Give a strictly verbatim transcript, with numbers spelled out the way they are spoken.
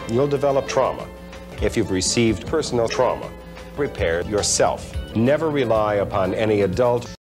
you'll develop trauma. If you've received personal trauma, repair yourself. Never rely upon any adult